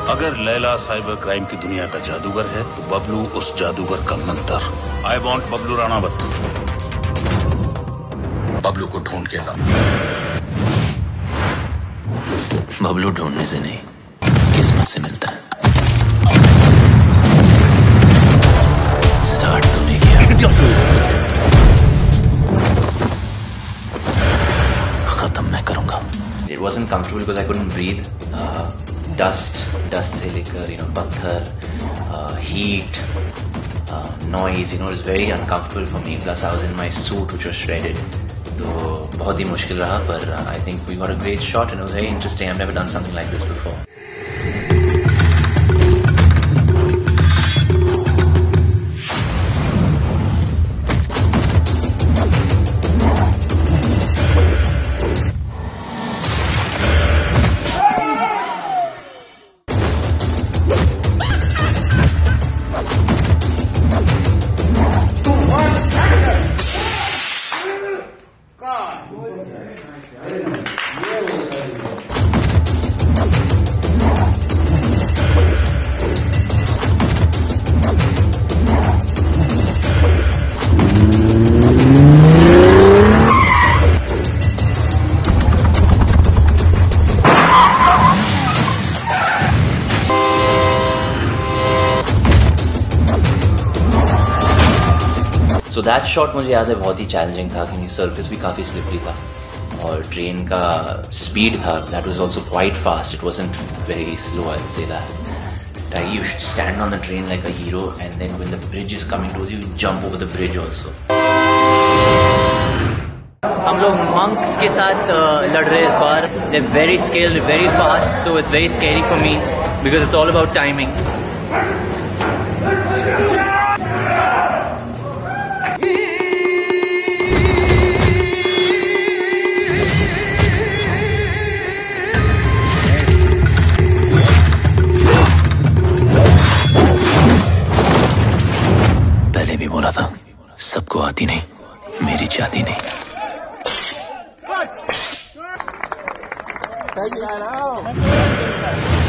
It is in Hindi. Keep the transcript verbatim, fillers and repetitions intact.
अगर लैला साइबर क्राइम की दुनिया का जादूगर है तो बबलू उस जादूगर का मंत्र। I want Bablu Ranawat. बबलू को ढूंढ के ला। बबलू ढूंढने से नहीं, किस्मत से मिलता है। स्टार्ट तूने किया, खत्म मैं करूंगा। It wasn't comfortable because I couldn't breathe. Uh, dust, dust से लेकर, you know, पत्थर, uh, heat, uh, noise, you know, it was very uncomfortable for me. Plus I was in my suit which was shredded. तो बहुत ही मुश्किल रहा, पर uh, I think we got a great shot and it was very interesting. I've never done something like this before. तो दैट शॉट मुझे याद है बहुत ही चैलेंजिंग था क्योंकि सरफेस भी काफ़ी स्लिपरी था और ट्रेन का स्पीड था that was also quite fast. It wasn't very slow, I will say that. You should stand on the train like a hero and then when the bridge is coming to you jump over the bridge also. हम लोग मंक्स के साथ लड़ रहे हैं इस बार. They are very skilled, very fast, so it's very scary for me because it's all about timing. पहले भी बोला था, सबको आती नहीं, मेरी जाती नहीं. Take it out.